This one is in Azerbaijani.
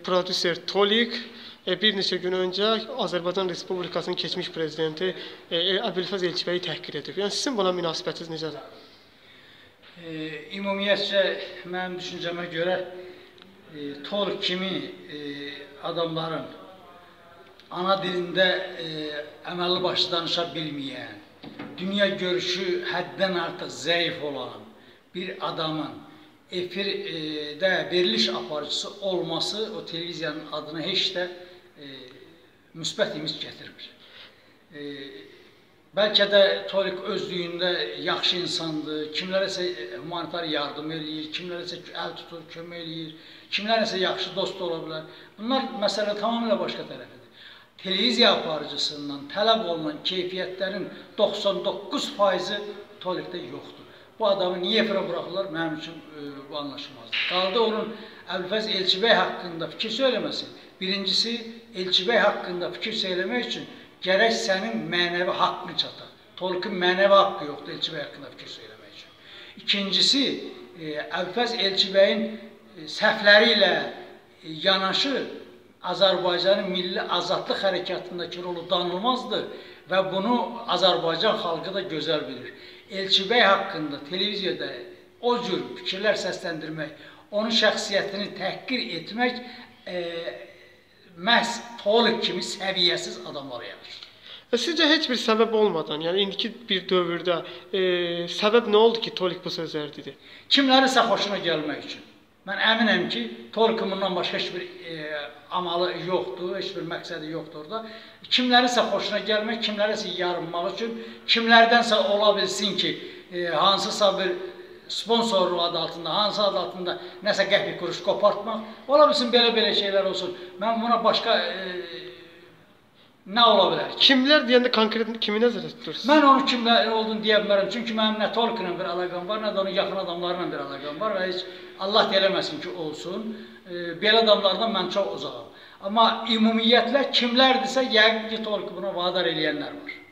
prodüser Tolik bir neçə gün öncə Azərbaycan Respublikasının keçmiş prezidenti Əbülfəz Elçibəyi təhqir edib. Yəni sizin buna münasibətiniz necədir? Ümumiyyətcə, mənim düşüncəmə görə Tolik kimi adamların ana dilində əməlli başlı danışa bilməyən, dünya görüşü həddən artıq zəif olan bir adamın efirdə veriliş aparıcısı olması o televiziyanın adına heç də müsbət imic gətirmir. Bəlkə də Tolik özlüyündə yaxşı insandır, kimlərəsə humanitar yardım eləyir, kimlərəsə əl tutur, kömək eləyir, kimlərəsə yaxşı dost ola bilər. Bunlar məsələ tamamilə başqa tərəfidir. Televiziya aparıcısından tələb olunan keyfiyyətlərin 99%-i Tolikdə yoxdur. Bu adamı niyə efirə buraxırlar? Mənim üçün bu anlaşılmazdır. Qaldı onun Əbülfəz Elçibəy haqqında fikir söyləməsi. Birincisi, Elçibəy haqqında fikir söyləmək üçün gərək sənin mənəvi haqqını çatar. Tolikin mənəvi haqqı yoxdur Elçibəy haqqında fikir söyləmək üçün. İkincisi, Əbülfəz Elçibəyin səhvləri ilə yanaşı Azərbaycanın milli azadlıq hərəkatındakı rolu danılmazdır və bunu Azərbaycan xalqı da gözəl bilir. Elçibəy haqqında televiziyada o cür fikirlər səsləndirmək, onun şəxsiyyətini təhqir etmək məhz Tolik kimi səviyyəsiz adamlara yanaşır. Sizcə heç bir səbəb olmadan, yəni indiki bir dövrdə səbəb nə oldu ki, Tolik bu sözləri dedi? Kimlərisə xoşuna gəlmək üçün. Mən əminəm ki, Tolikin bundan başqa heç bir amalı yoxdur, heç bir məqsədi yoxdur orada. Kimlərisə xoşuna gəlmək, kimlərisə yarınmaq üçün, kimlərdənsə ola bilsin ki, hansısa bir sponsorluq adı altında, hansı adı altında nəsə qəpik kuruş qopartmaq, ola bilsin belə şeylər olsun. Mən buna başqa nə ola bilər ki? Kimlər deyəndə konkret kimi nəzərdə tutursunuz? Mən onun kimlər olduğunu deyə bilmərəm. Çünki mənim nə Toliklə bir əlaqəm var, nə də onun yaxın adamlarla bir əlaqəm var və heç Allah eləməsin ki, olsun. Belə adamlardan mən çox uzağam. Amma ümumiyyətlə kimlərdirsə, yəqin ki, Tolik buna vadar eləyənlər var.